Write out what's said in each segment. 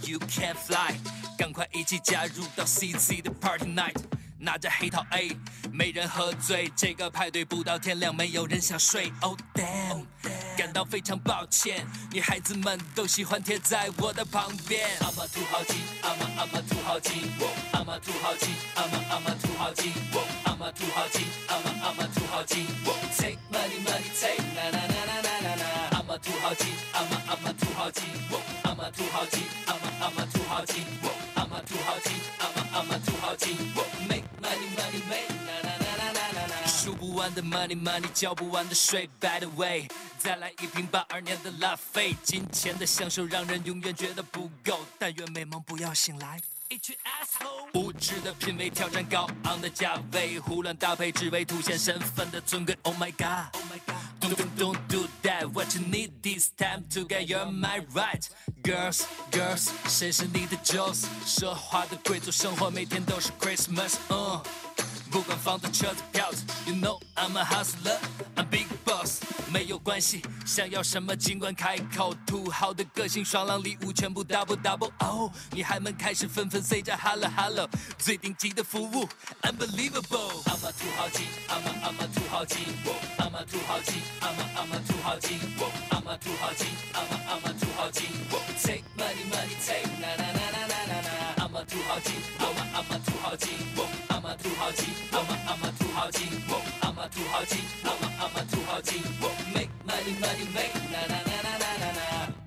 you can't fly， 赶快一起加入到 CC 的 Party Night， 拿着黑桃 A， 没人喝醉，这个派对不到天亮，没有人想睡。Oh damn， 感到非常抱歉，女孩子们都喜欢贴在我的旁边。I'm a 土豪金 ，I'm a 土豪金 ，I'm a 土豪金 ，I'm a 土豪金 ，I'm a 土豪金 ，I'm a 土豪金 ，Take money money take na na na na na na na。I'm a 土豪金 ，I'm a 土豪金 ，I'm a 土豪金 ，I'm a 土豪金 ，I'm a 土豪金 ，I'm a 土豪金 ，Make money money make na na na na na na。数不完的 money money， 交不完的税。By the way， 再来一瓶82年的拉菲，金钱的享受让人永远觉得不够，但愿美梦不要醒来。一群 asshole， 无知的品味挑战高昂的价位，胡乱搭配只为凸显身份的尊贵。Oh my god， don't do that. What you need this time to get your mind right. Girls, 谁是你的 Joes？ 奢华的贵族生活每天都是 Christmas。不管房子、车子、票子 ，You know I'm a hustler, I'm big boss。没有关系，想要什么尽管开口。土豪的个性，爽朗礼物全部 double。哦，女孩们开始纷纷 say 着 hello， 最顶级的服务 ，unbelievable。I'm a 土豪金 ，I'm a 土豪金 ，I'm a 土豪金 ，I'm a 土豪金 ，I'm a 土豪金 ，I'm a 土豪金 ，Take money money take na na na na na na。I'm a 土豪金 ，I'm a 土豪金 ，I'm a 土豪金 ，I'm a 土豪金 ，I'm a 土豪金 ，I'm a 土豪金 ，Make money money make na na na na na na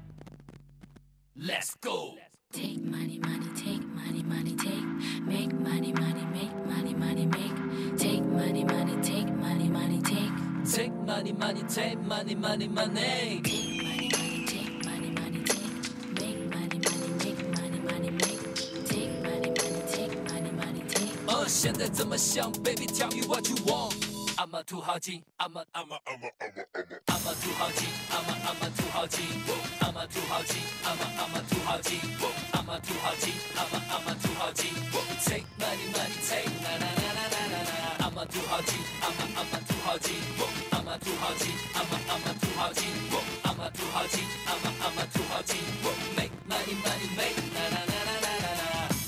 na。Let's go。 Take money money take money money take make money money make money money make take money money take money money take take money money take money money money take money money take money money take make money money money make take money money take money money take 现在怎么想 ，Baby tell me what you want。I'm a 土豪金 ，I'm a 土豪金 ，I'm a 土豪金 ，I'm a 土豪金 ，I'm a 土豪金 ，I'm a 土豪金 ，I'm a 土豪金 ，Take money money take na na na na na na na。I'm a 土豪金 ，I'm a 土豪金 ，I'm a 土豪金 ，I'm a 土豪金 ，I'm a 土豪金 ，I'm a 土豪金 ，Make money money make na na na na na na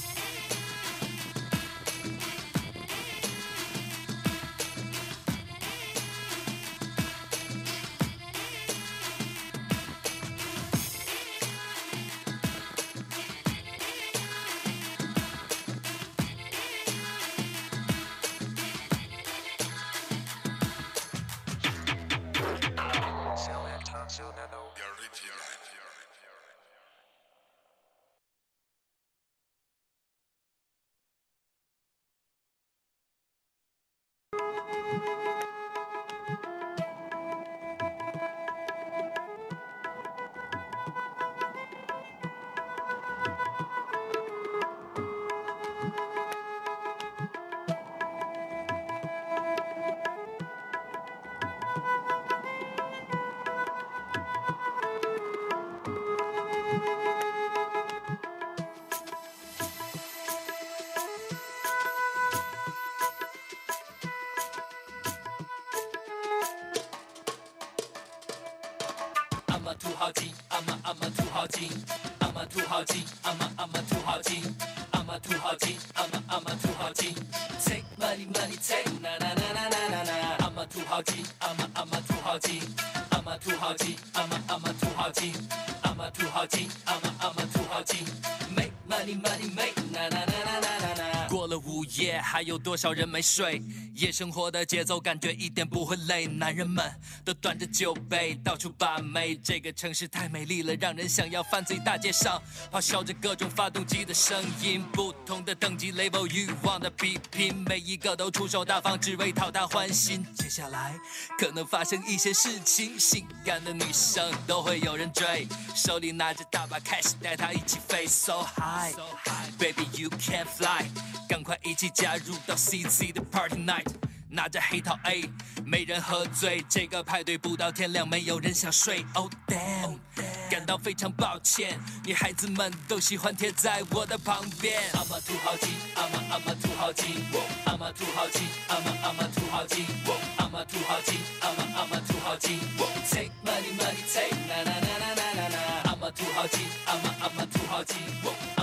na。I'm a 土豪金 ，I'm a 土豪金 ，I'm a 土豪金 ，I'm a 土豪金 ，I'm a 土豪金 ，I'm a 土豪金 ，Take money money take na na na na na na na。I'm a 土豪金 ，I'm a 土豪金 ，I'm a 土豪金 ，I'm a 土豪金 ，I'm a 土豪金 ，I'm a 土豪金 ，Make money money make na na na na na na na。过了午夜，还有多少人没睡？夜生活的节奏感觉一点不会累，男人们都端着酒杯到处把妹，这个城市太美丽了，让人想要犯罪。大街上咆哮着各种发动机的声音，不同的等级 level 欲望的比拼，每一个都出手大方，只为讨她欢心。接下来可能发生一些事情，性感的女生都会有人追，手里拿着大把 cash， 带她一起飞 so high baby you can't fly， 赶快一起加入到 CC 的 Party Night， 拿着黑桃 A， 没人喝醉，这个派对不到天亮，没有人想睡。Oh damn， 感到非常抱歉，女孩子们都喜欢贴在我的旁边。I'm a 土豪金 ，I'm a 土豪金 ，I'm a 土豪金 ，I'm a 土豪金 ，I'm a 土豪金 ，I'm a 土豪金 ，Take money money take na na na na na na na。I'm a 土豪金 ，I'm a 土豪金。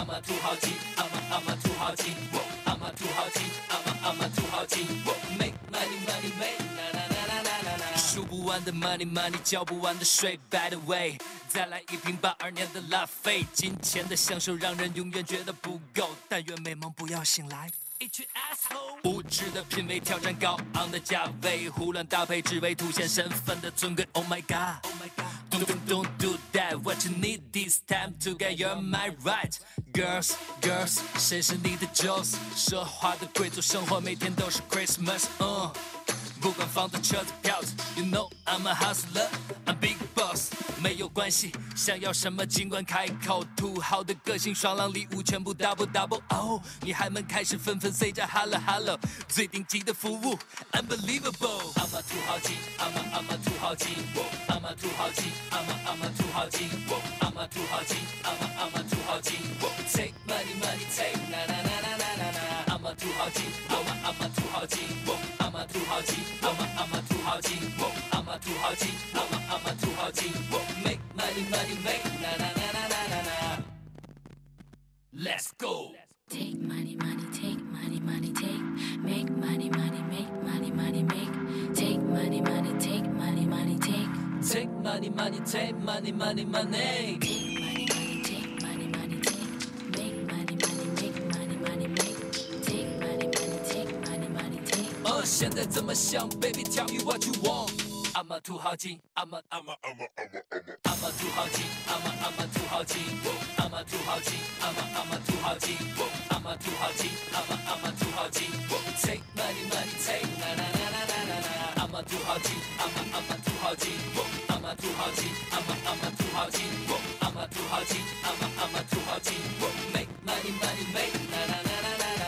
的 money， 交不完的税 ，by the way， 再来一瓶82年的拉菲，金钱的享受让人永远觉得不够，但愿美梦不要醒来。一群 asshole， 无知的品味挑战高昂的价位，胡乱搭配只为凸显身份的尊贵。Oh my god， don't do that. What you need this time to get your mind right. Girls， 谁是你的 Joes？ 奢华的贵族生活每天都是 Christmas。不管房子、车子、票子 ，You know I'm a hustler, I'm big boss。没有关系，想要什么尽管开口。土豪的个性，双狼礼物全部 double。哦，女孩们开始纷纷 say 着 hello， 最顶级的服务 ，unbelievable。I'm a 土豪金 ，I'm a 土豪金 ，I'm a 土豪金 ，I'm a 土豪金 ，I'm a 土豪金 ，I'm a 土豪金 ，Take money take na na na na na na。I'm a 土豪金 ，I'm a 土豪金 ，I'm a 土豪金 ，I'm a 土豪金 ，I'm a 土豪金 ，I'm a 土豪金 ，Make money make na na na na na na。Let's go。 Take money, take money, take. Make money, make money, make. Take money, take money, take. Take money, take money. Take money, take money, take. Make money, make money, make. Take money, take money, take. 现在怎么想 ，Baby tell me what you want。I'm a 土豪金 ，I'm a 土豪金 ，I'm a 土豪金 ，I'm a 土豪金 ，I'm a 土豪金 ，I'm a 土豪金 ，I'm a 土豪金 ，Take money take na na na na na na。I'm a 土豪金 ，I'm a 土豪金 ，I'm a 土豪金 ，I'm a 土豪金 ，I'm a 土豪金 ，I'm a 土豪金 ，Make money make na na na na na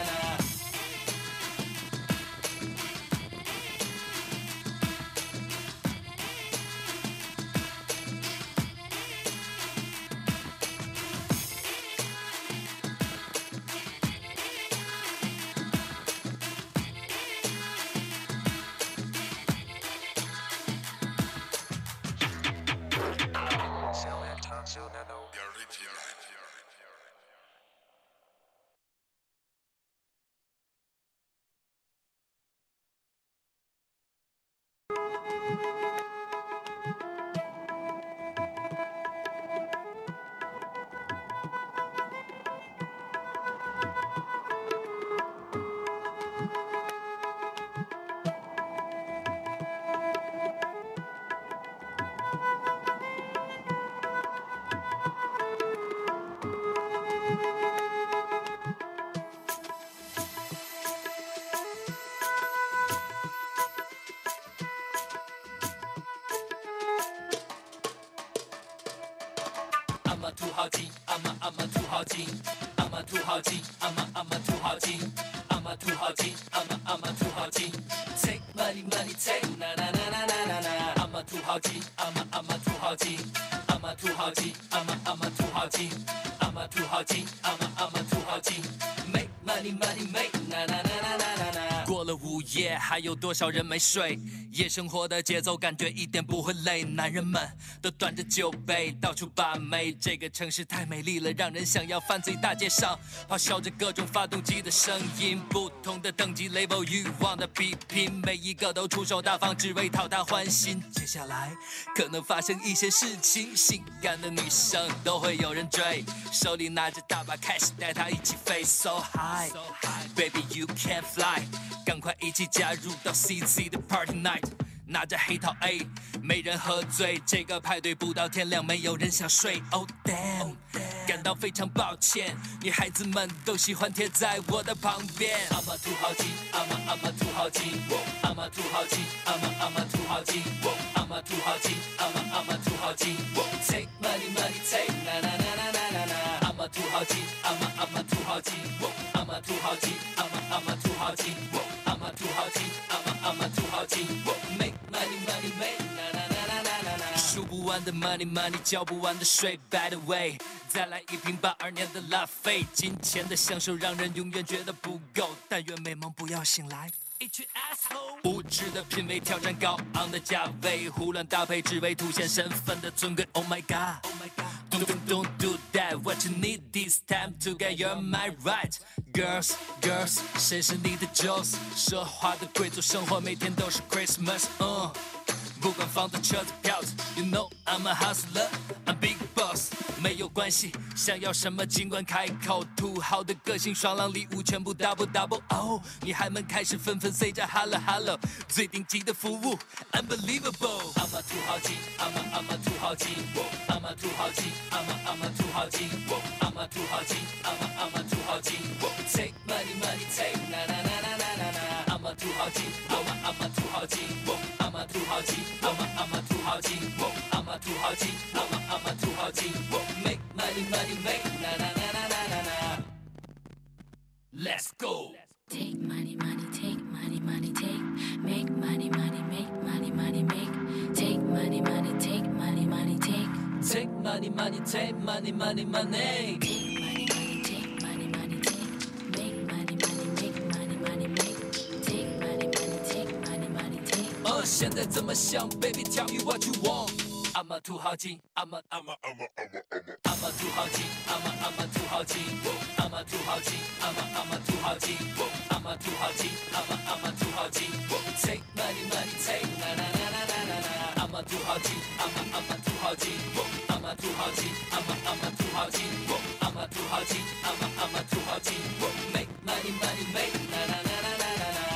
na。I'm a 土豪金 ，I'm a 土豪金 ，I'm a 土豪金 ，I'm a 土豪金 ，I'm a 土豪金 ，I'm a 土豪金 ，Take money take na na na na na na。I'm a 土豪金 ，I'm a 土豪金 ，I'm a 土豪金 ，I'm a 土豪金 ，I'm a 土豪金 ，I'm a 土豪金 ，Make money make na na na na na na。过了午夜，还有多少人没睡？夜生活的节奏感觉一点不会累，男人们都端着酒杯到处把妹，这个城市太美丽了，让人想要犯罪。大街上咆哮着各种发动机的声音，不同的等级 level 欲望的比拼，每一个都出手大方，只为讨他欢心。接下来可能发生一些事情，性感的女生都会有人追，手里拿着大把 cash 带她一起飞 So high baby you can't fly， 赶快一起加入到 CC 的 party night，拿着黑桃 A， 没人喝醉，这个派对不到天亮，没有人想睡。Oh damn， 感到非常抱歉，女孩子们都喜欢贴在我的旁边。I'm a 土豪金 ，I'm a 土豪金 ，I'm a 土豪金 ，I'm a 土豪金 ，I'm a 土豪金 ，I'm a 土豪金 ，Take money take na na na na na na。I'm a 土豪金 ，I'm a 土豪金 ，I'm a 土豪金 ，I'm a 土豪金 ，I'm a 土豪金 ，I'm a 土豪金 ，Make money make na na na na na na。数不完的 money， 交不完的税 ，By the way， 再来一瓶82年的拉菲，金钱的享受让人永远觉得不够，但愿美梦不要醒来。一群 asshole， 无知的品味挑战高昂的价位，胡乱搭配只为凸显身份的尊贵。Oh my god，don't do that. What you need this time to get your mind right. Girls， 谁是你的 Joes？ 奢华的贵族生活每天都是 Christmas。 不管房子、车子、票子 ，You know I'm a hustler, I'm big boss， 没有关系，想要什么尽管开口。土豪的个性，爽朗礼物全部 double double oh， 女孩们开始纷纷 say 着 hello hello， 最顶级的服务 ，unbelievable。I'm a 土豪金，I'm a 土豪金 ，I'm a 土豪金，I'm a 土豪金 ，I'm a 土豪金，I'm a 土豪金 ，Take money money take na na na na na na na，I'm a 土豪金，I'm a 土豪金 ，I'm a 土豪金，I'm a 土豪金 ，I'm a 土豪金，I'm a 土豪金 ，Make money money make na na na na na na na，Let's go。 Take money, money, take money, money, take. Make money, money, make money, money, make. Take money, money, take money, money, take. Take money money take money money money。 Take money, money, take money, money, take. Make money, money, make money, money, make. Take money, money, take money, money, take. 现在怎么想 ，baby tell me what you want。I'm a 土豪金，I'm a 土豪金，I'm a 土豪金，I'm a 土豪金，I'm a 土豪金，I'm a 土豪金，I'm a 土豪金，Take money money take na na na na na na na，I'm a 土豪金，I'm a 土豪金，I'm a 土豪金，I'm a 土豪金，I'm a 土豪金，I'm a 土豪金，Make money money make na na na na na na na。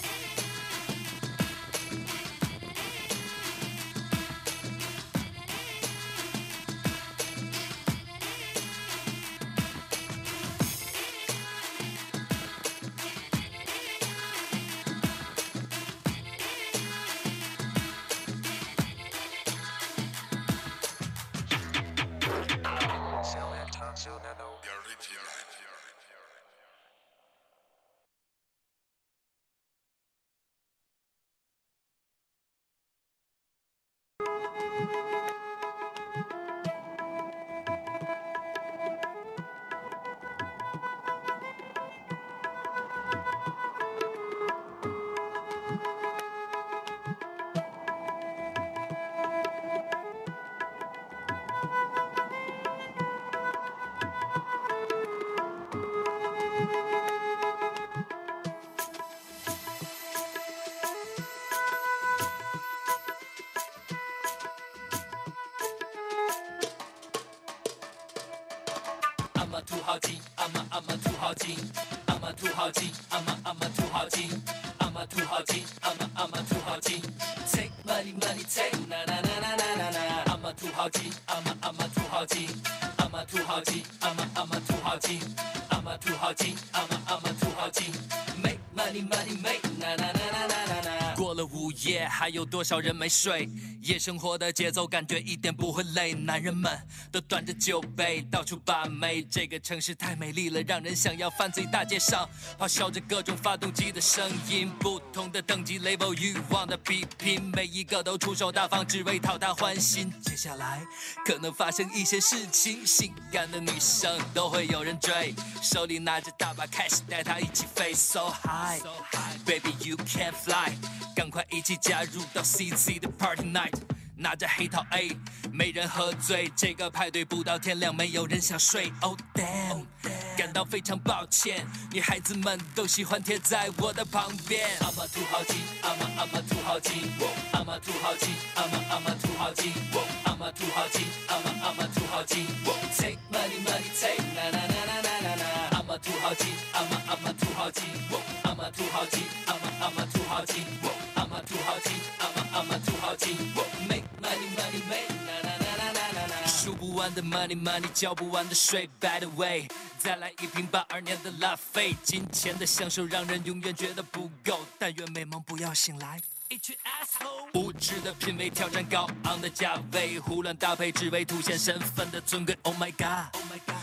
I'm a 土豪金，I'm a 土豪金，I'm a 土豪金，I'm a 土豪金，I'm a 土豪金，I'm a 土豪金，Take money money take na na na na na na na，I'm a 土豪金，I'm a 土豪金，I'm a 土豪金，I'm a 土豪金，I'm a 土豪金，I'm a 土豪金，Make money money make na na na na na na na。过了午夜，还有多少人没睡？夜生活的节奏感觉一点不会累，男人们都端着酒杯到处把妹。这个城市太美丽了，让人想要犯罪。大街上咆哮着各种发动机的声音，不同的等级 level 欲望的比拼，每一个都出手大方，只为讨她欢心。接下来可能发生一些事情，性感的女生都会有人追，手里拿着大把 cash 带她一起飞 So high baby you can't fly， 赶快一起加入到 CC 的 party night， 拿着黑桃 A， 没人喝醉，这个派对不到天亮，没有人想睡 Oh damn， 感到非常抱歉，女孩子们都喜欢贴在我的旁边。I'm a 土豪金，I'm a 土豪金，I'm a 土豪金，I'm a 土豪金，I'm a 土豪金，I'm a 土豪金，Take money money take na na na na na na na，I'm a 土豪金，I'm a 土豪金，I'm a 土豪金，I'm a 土豪金，I'm a 土豪金，I'm a 土豪金 ，Make money money make na na na na na na na，数不完的 money money， 交不完的税 ，By the way。再来一瓶82年的拉菲，金钱的享受让人永远觉得不够，但愿美梦不要醒来。一群 asshole， 无知的品味挑战高昂的价位，胡乱搭配只为凸显身份的尊贵。Oh my god，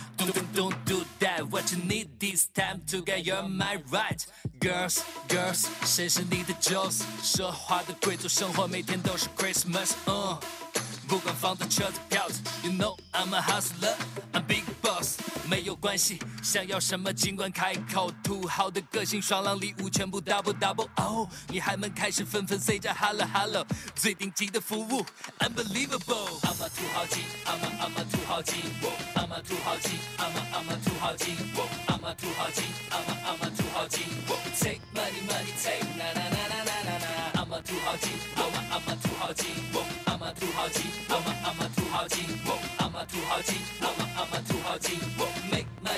don't do that. What you need this time to get your mind right. Girls, 谁是你的 Joes？ 奢华的贵族生活每天都是 Christmas。不管房子、车子、票子 ，You know I'm a hustler, I'm big boss。没有关系，想要什么尽管开口。土豪的个性，爽朗礼物全部 double double oh。女孩们开始纷纷 say 着 hello hello， 最顶级的服务 unbelievable。I'm a 土豪金，I'm a 土豪金，I'm a 土豪金，I'm a 土豪金，I'm a 土豪金，I'm a 土豪金。Take money money take na na na na na na na。I'm a 土豪金，I'm a 土豪金。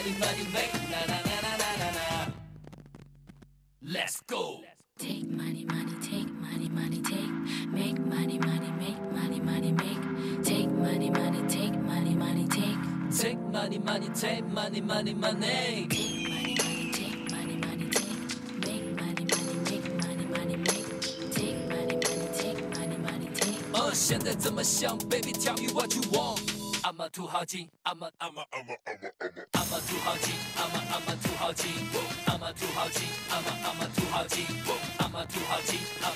money, money, make. Na na na na na na na. Let's go. Take money, money, take money, money, take. Make money, money, make money, money, make. Take money, money, take money, money, take. Take money, money, take money, money, money. Take money, money, take money, money, take. Make money, money, make money, money, make. Take money, money, take money, money, take. 现在怎么想 ，baby tell me what you want。I'm a 土豪金，I'm a 土豪金，I'm a 土豪金，I'm a 土豪金，I'm a 土豪金，I'm a 土豪金，I'm